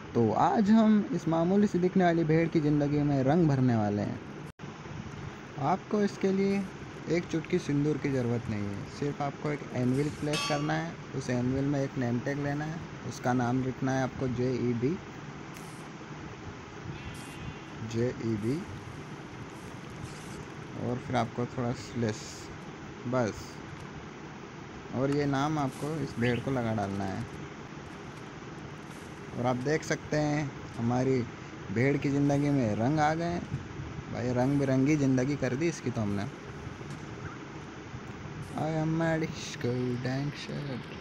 तो आज हम इस मामूली सी दिखने वाली भेड़ की ज़िंदगी में रंग भरने वाले हैं। आपको इसके लिए एक चुटकी सिंदूर की ज़रूरत नहीं है। सिर्फ आपको एक एनविल प्लेस करना है। उस एनविल में एक नेम टैग लेना है, उसका नाम लिखना है आपको JEB और फिर आपको थोड़ा स्लेस, बस। और ये नाम आपको इस भेड़ को लगा डालना है। और आप देख सकते हैं हमारी भेड़ की ज़िंदगी में रंग आ गए भाई। रंग बिरंगी ज़िंदगी कर दी इसकी तो हमने। I am mad